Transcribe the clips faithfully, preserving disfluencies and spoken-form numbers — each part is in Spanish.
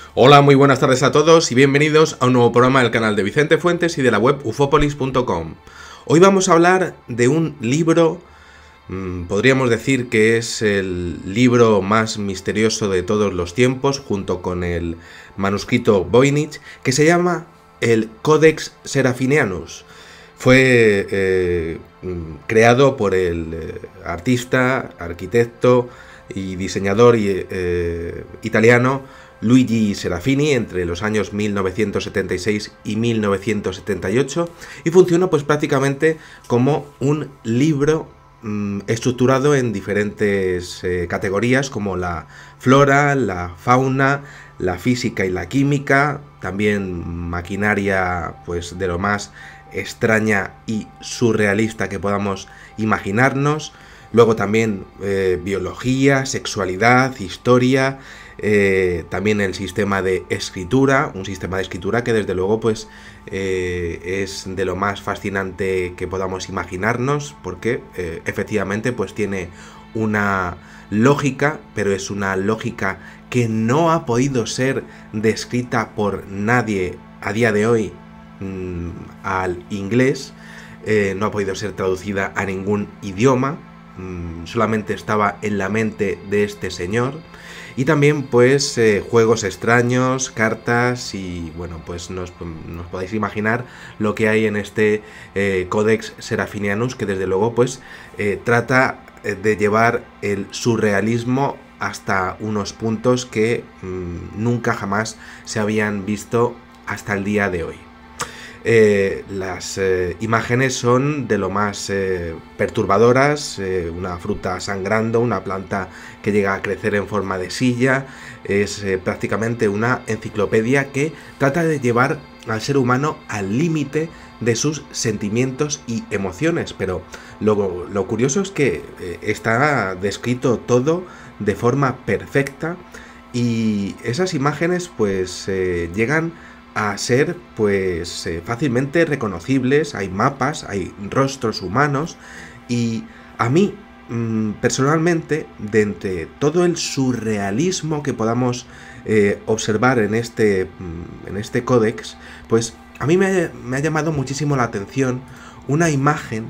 Hola, muy buenas tardes a todos y bienvenidos a un nuevo programa del canal de Vicente Fuentes y de la web ufopolis punto com. Hoy vamos a hablar de un libro, mmm, podríamos decir que es el libro más misterioso de todos los tiempos, junto con el manuscrito Voynich, que se llama el Codex Serafinianus. Fue eh, creado por el eh, artista, arquitecto y diseñador eh, italiano Luigi Serafini entre los años mil novecientos setenta y seis y mil novecientos setenta y ocho, y funciona pues prácticamente como un libro mmm, estructurado en diferentes eh, categorías como la flora, la fauna, la física y la química, también maquinaria pues de lo más extraña y surrealista que podamos imaginarnos, luego también eh, biología, sexualidad, historia, eh, también el sistema de escritura, un sistema de escritura que desde luego pues eh, es de lo más fascinante que podamos imaginarnos, porque eh, efectivamente pues tiene una lógica, pero es una lógica que no ha podido ser descrita por nadie a día de hoy mmm, al inglés, eh, no ha podido ser traducida a ningún idioma, mmm, solamente estaba en la mente de este señor. Y también pues eh, juegos extraños, cartas y bueno, pues nos, nos podéis imaginar lo que hay en este eh, Codex Serafinianus, que desde luego pues eh, trata de llevar el surrealismo hasta unos puntos que mmm, nunca jamás se habían visto hasta el día de hoy. Eh, las eh, imágenes son de lo más eh, perturbadoras, eh, una fruta sangrando, una planta que llega a crecer en forma de silla, es eh, prácticamente una enciclopedia que trata de llevar al ser humano al límite de sus sentimientos y emociones, pero lo, lo curioso es que eh, está descrito todo de forma perfecta y esas imágenes pues eh, llegan a ser pues eh, fácilmente reconocibles, hay mapas, hay rostros humanos y a mí mmm, personalmente, de entre todo el surrealismo que podamos eh, observar en este, mmm, en este códex, pues a mí me ha, me ha llamado muchísimo la atención una imagen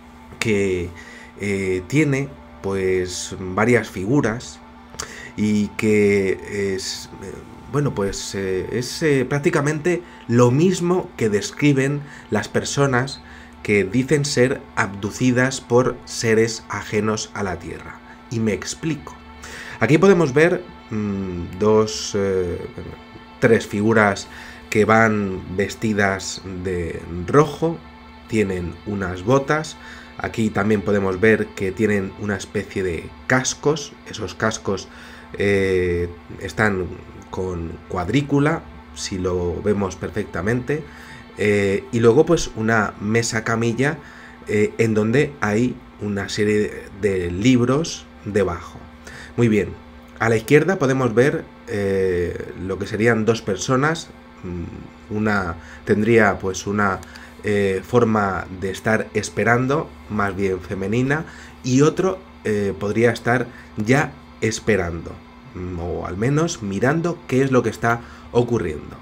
que eh, tiene pues varias figuras y que es... Eh, Bueno, pues eh, es eh, prácticamente lo mismo que describen las personas que dicen ser abducidas por seres ajenos a la Tierra. Y me explico. Aquí podemos ver mmm, dos, eh, tres figuras que van vestidas de rojo, tienen unas botas. Aquí también podemos ver que tienen una especie de cascos. Esos cascos eh, están con cuadrícula, si lo vemos perfectamente, eh, y luego pues una mesa camilla eh, en donde hay una serie de libros debajo. Muy bien, a la izquierda podemos ver eh, lo que serían dos personas, una tendría pues una eh, forma de estar esperando, más bien femenina, y otro eh, podría estar ya esperando, o al menos mirando qué es lo que está ocurriendo.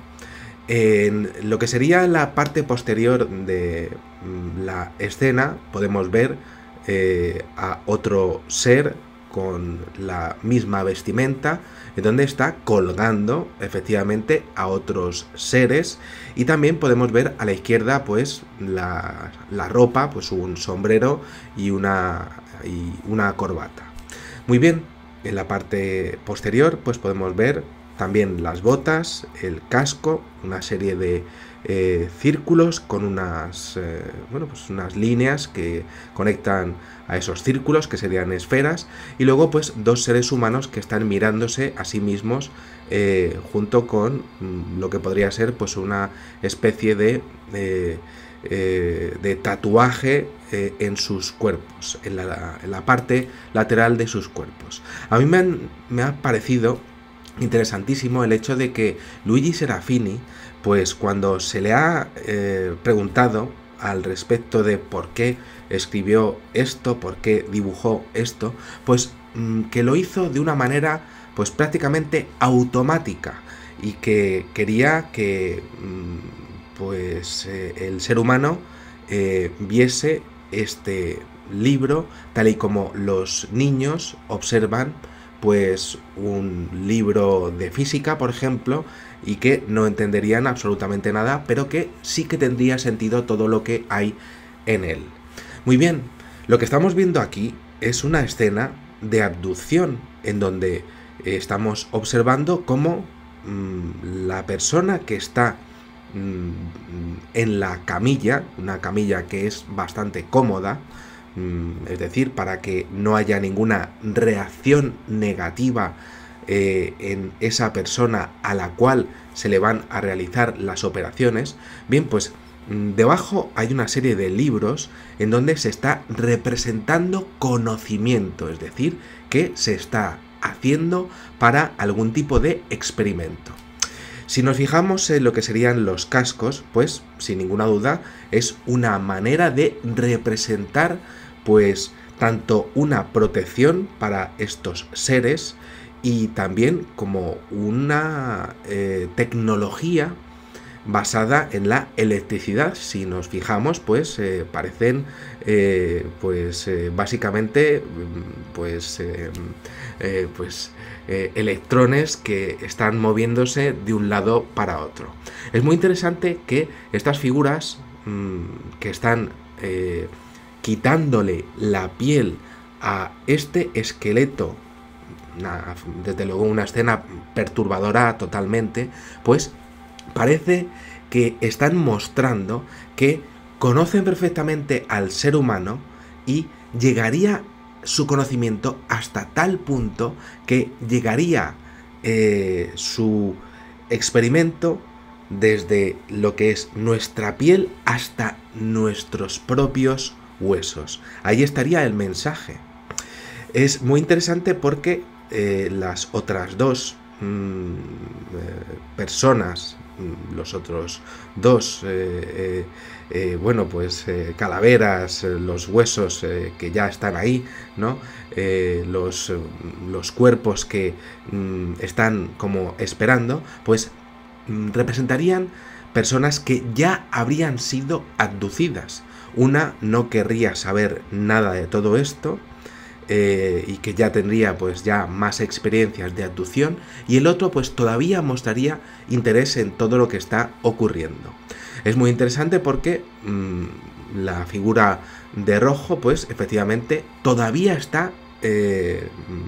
En lo que sería la parte posterior de la escena podemos ver eh, a otro ser con la misma vestimenta, en donde está colgando efectivamente a otros seres, y también podemos ver a la izquierda pues la, la ropa, pues un sombrero y una, y una corbata. Muy bien. En la parte posterior pues podemos ver también las botas, el casco, una serie de eh, círculos con unas, eh, bueno, pues unas líneas que conectan a esos círculos que serían esferas, y luego pues dos seres humanos que están mirándose a sí mismos eh, junto con mm, lo que podría ser pues una especie de... Eh, Eh, de tatuaje eh, en sus cuerpos, en la, en la parte lateral de sus cuerpos. A mí me, han, me ha parecido interesantísimo el hecho de que Luigi Serafini, pues cuando se le ha eh, preguntado al respecto de por qué escribió esto, por qué dibujó esto, pues mmm, que lo hizo de una manera pues prácticamente automática. y que quería que pues eh, el ser humano eh, viese este libro tal y como los niños observan pues un libro de física, por ejemplo, y que no entenderían absolutamente nada, pero que sí que tendría sentido todo lo que hay en él. Muy bien, lo que estamos viendo aquí es una escena de abducción, en donde estamos observando cómo mmm, la persona que está mmm, en la camilla, una camilla que es bastante cómoda, mmm, es decir, para que no haya ninguna reacción negativa eh, en esa persona a la cual se le van a realizar las operaciones, bien, pues debajo hay una serie de libros en donde se está representando conocimiento, es decir, que se está haciendo para algún tipo de experimento. Si nos fijamos en lo que serían los cascos, pues sin ninguna duda es una manera de representar pues tanto una protección para estos seres y también como una eh, tecnología basada en la electricidad. Si nos fijamos, pues eh, parecen eh, pues eh, básicamente pues eh, eh, pues eh, electrones que están moviéndose de un lado para otro. Es muy interesante que estas figuras mmm, que están eh, quitándole la piel a este esqueleto, una, desde luego una escena perturbadora totalmente, pues parece que están mostrando que conocen perfectamente al ser humano y llegaría su conocimiento hasta tal punto que llegaría eh, su experimento desde lo que es nuestra piel hasta nuestros propios huesos. Ahí estaría el mensaje. Es muy interesante porque eh, las otras dos mmm, eh, personas, los otros dos, eh, eh, eh, bueno, pues eh, calaveras, eh, los huesos eh, que ya están ahí, ¿no? Eh, los, los cuerpos que mm, están como esperando, pues mm, representarían personas que ya habrían sido abducidas. Una no querría saber nada de todo esto, Eh, y que ya tendría pues ya más experiencias de abducción, y el otro pues todavía mostraría interés en todo lo que está ocurriendo. Es muy interesante porque mmm, la figura de rojo pues efectivamente todavía está eh,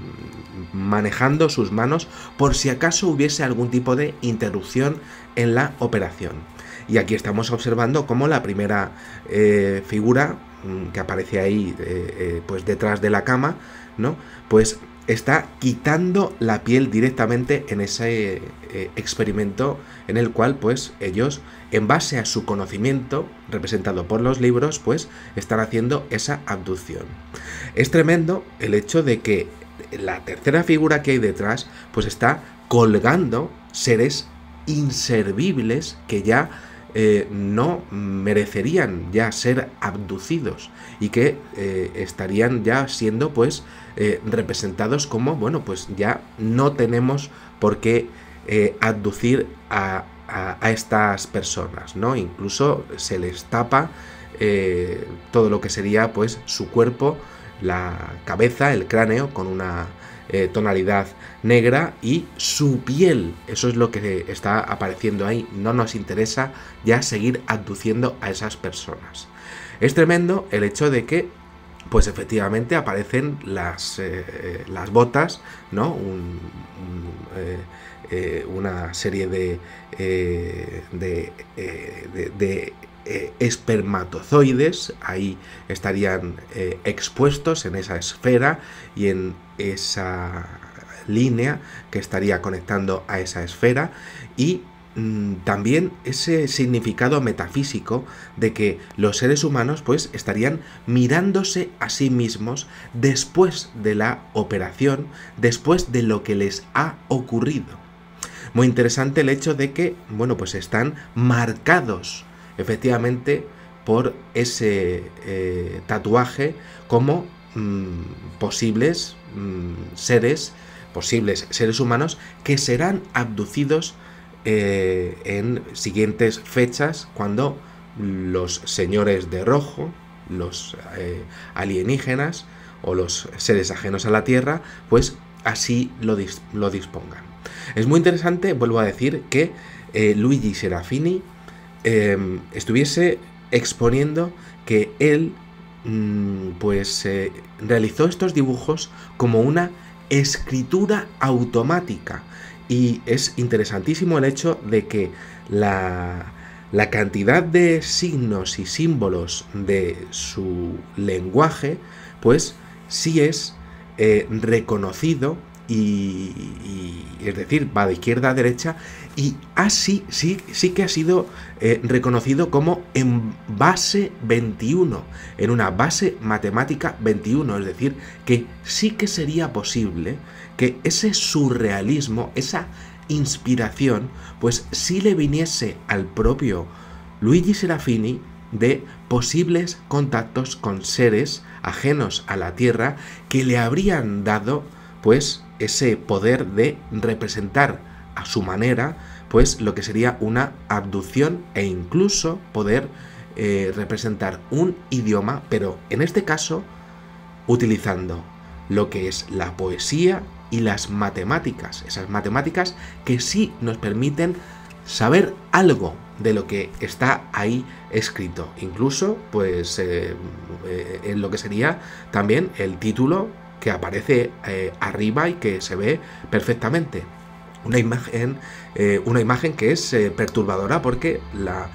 manejando sus manos por si acaso hubiese algún tipo de interrupción en la operación. Y aquí estamos observando cómo la primera eh, figura que aparece ahí eh, eh, pues detrás de la cama, ¿no? Pues está quitando la piel directamente en ese eh, experimento en el cual pues ellos, en base a su conocimiento representado por los libros, pues están haciendo esa abducción. Es tremendo el hecho de que la tercera figura que hay detrás pues está colgando seres inservibles que ya Eh, no merecerían ya ser abducidos y que eh, estarían ya siendo pues eh, representados como, bueno, pues ya no tenemos por qué eh, abducir a, a, a estas personas, ¿no? Incluso se les tapa eh, todo lo que sería pues su cuerpo, la cabeza, el cráneo, con una eh, tonalidad negra, y su piel, eso es lo que está apareciendo ahí. No nos interesa ya seguir abduciendo a esas personas. Es tremendo el hecho de que pues efectivamente aparecen las, eh, las botas, ¿no? Un, un, eh, eh, una serie de, eh, de, eh, de, de eh, espermatozoides ahí estarían eh, expuestos en esa esfera y en esa línea que estaría conectando a esa esfera, y mmm, también ese significado metafísico de que los seres humanos pues estarían mirándose a sí mismos después de la operación, después de lo que les ha ocurrido. Muy interesante el hecho de que, bueno, pues están marcados efectivamente por ese eh, tatuaje como mmm, posibles mmm, seres posibles seres humanos que serán abducidos eh, en siguientes fechas, cuando los señores de rojo, los eh, alienígenas o los seres ajenos a la Tierra, pues así lo, dis lo dispongan. Es muy interesante, vuelvo a decir, que eh, Luigi Serafini eh, estuviese exponiendo que él mmm, pues eh, realizó estos dibujos como una escritura automática, y es interesantísimo el hecho de que la, la cantidad de signos y símbolos de su lenguaje pues sí es eh, reconocido y, y es decir, va de izquierda a derecha, y así sí, sí que ha sido eh, reconocido como en base veintiuno, en una base matemática veintiuno, es decir, que sí que sería posible que ese surrealismo, esa inspiración, pues sí le viniese al propio Luigi Serafini de posibles contactos con seres ajenos a la Tierra que le habrían dado pues ese poder de representar a su manera pues lo que sería una abducción, e incluso poder eh, representar un idioma, pero en este caso utilizando lo que es la poesía y las matemáticas, esas matemáticas que sí nos permiten saber algo de lo que está ahí escrito, incluso pues eh, eh, en lo que sería también el título que aparece eh, arriba y que se ve perfectamente. Una imagen, eh, una imagen que es eh, perturbadora, porque la,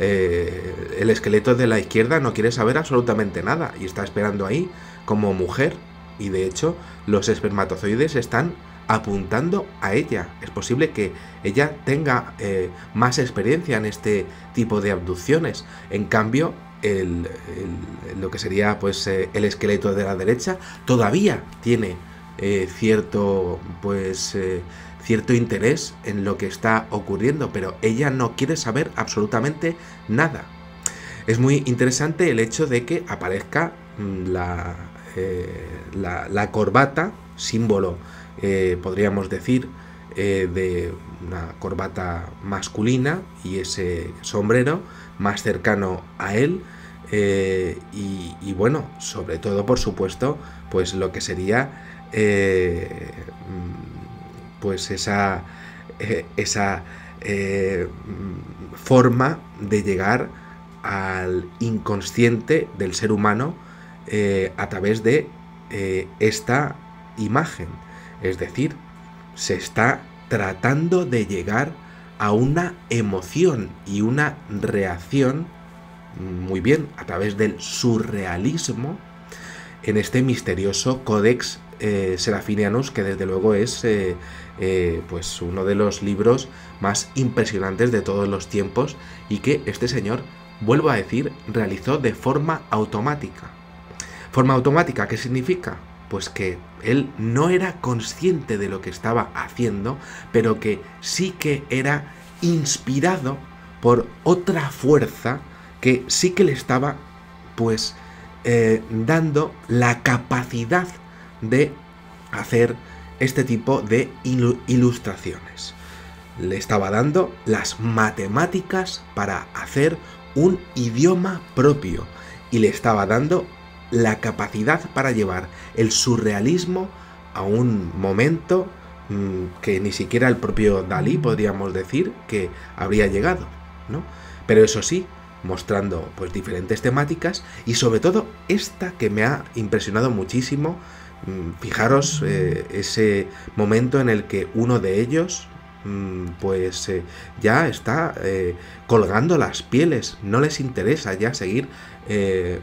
eh, el esqueleto de la izquierda no quiere saber absolutamente nada y está esperando ahí como mujer, y de hecho los espermatozoides están apuntando a ella. Es posible que ella tenga eh, más experiencia en este tipo de abducciones. En cambio, el, el, lo que sería pues eh, el esqueleto de la derecha todavía tiene eh, cierto pues eh, cierto interés en lo que está ocurriendo, pero ella no quiere saber absolutamente nada. Es muy interesante el hecho de que aparezca la, eh, la, la corbata, símbolo, eh, podríamos decir, eh, de una corbata masculina, y ese sombrero más cercano a él, eh, y, y bueno, sobre todo, por supuesto, pues lo que sería eh, pues esa, eh, esa eh, forma de llegar al inconsciente del ser humano eh, a través de eh, esta imagen. Es decir, se está tratando de llegar a una emoción y una reacción, muy bien, a través del surrealismo, en este misterioso Codex eh, Serafinianus, que desde luego es eh, eh, pues uno de los libros más impresionantes de todos los tiempos, y que este señor, vuelvo a decir, realizó de forma automática. ¿Forma automática qué significa? Pues que él no era consciente de lo que estaba haciendo, pero que sí que era inspirado por otra fuerza que sí que le estaba pues eh, dando la capacidad de hacer este tipo de ilustraciones. Le estaba dando las matemáticas para hacer un idioma propio, y le estaba dando la capacidad para llevar el surrealismo a un momento mmm, que ni siquiera el propio Dalí podríamos decir que habría llegado, ¿no? Pero eso sí, mostrando pues diferentes temáticas, y sobre todo esta que me ha impresionado muchísimo. Mmm, fijaros eh, ese momento en el que uno de ellos mmm, pues eh, ya está eh, colgando las pieles, no les interesa ya seguir eh,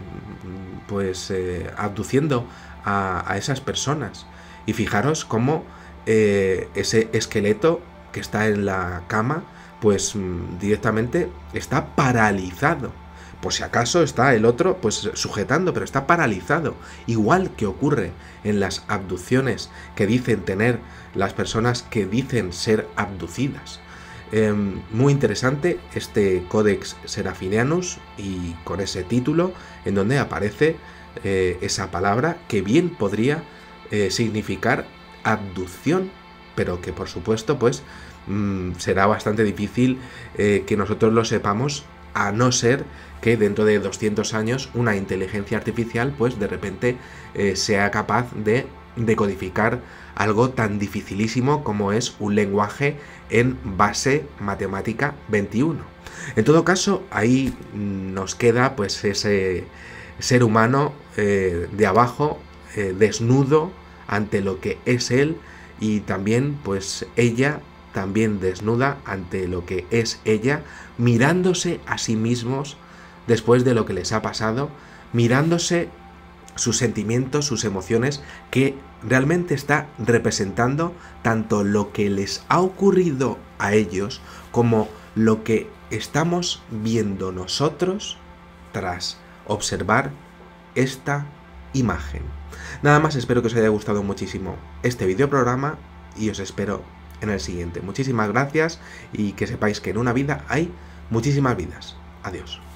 pues eh, abduciendo a, a esas personas. Y fijaros cómo eh, ese esqueleto que está en la cama pues mmm, directamente está paralizado. Por si acaso está el otro pues sujetando, pero está paralizado, igual que ocurre en las abducciones que dicen tener las personas que dicen ser abducidas. Eh, muy interesante este Codex Serafinianus, y con ese título en donde aparece eh, esa palabra que bien podría eh, significar abducción, pero que por supuesto pues mmm, será bastante difícil eh, que nosotros lo sepamos, a no ser que dentro de doscientos años una inteligencia artificial pues de repente eh, sea capaz de decodificar algo tan dificilísimo como es un lenguaje en base matemática veintiuno. En todo caso, ahí nos queda pues ese ser humano eh, de abajo, eh, desnudo ante lo que es él, y también pues ella también desnuda ante lo que es ella, mirándose a sí mismos después de lo que les ha pasado, mirándose sus sentimientos, sus emociones, que realmente está representando tanto lo que les ha ocurrido a ellos como lo que estamos viendo nosotros tras observar esta imagen. Nada más, espero que os haya gustado muchísimo este videoprograma y os espero en el siguiente. Muchísimas gracias y que sepáis que en una vida hay muchísimas vidas. Adiós.